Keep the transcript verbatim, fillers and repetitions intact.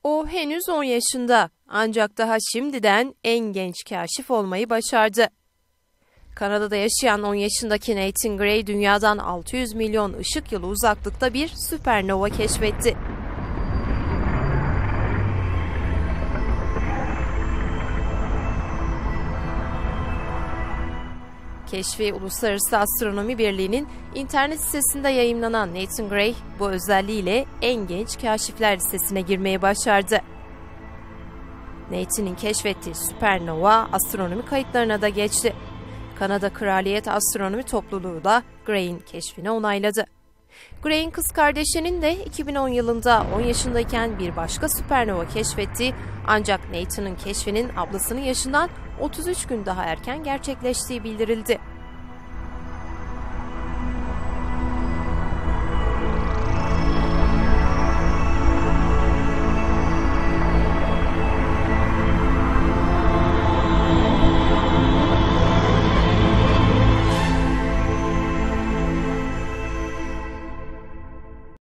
O henüz on yaşında ancak daha şimdiden en genç kaşif olmayı başardı. Kanada'da yaşayan on yaşındaki Nathan Gray dünyadan altı yüz milyon ışık yılı uzaklıkta bir süpernova keşfetti. Keşfi Uluslararası Astronomi Birliği'nin internet sitesinde yayımlanan Nathan Gray, bu özelliğiyle en genç kaşifler listesine girmeyi başardı. Nathan'in keşfettiği süpernova astronomi kayıtlarına da geçti. Kanada Kraliyet Astronomi Topluluğu da Gray'in keşfini onayladı. Gray'in kız kardeşinin de iki bin on yılında on yaşındayken bir başka süpernova keşfettiği, ancak Nathan'ın keşfinin ablasının yaşından otuz üç gün daha erken gerçekleştiği bildirildi.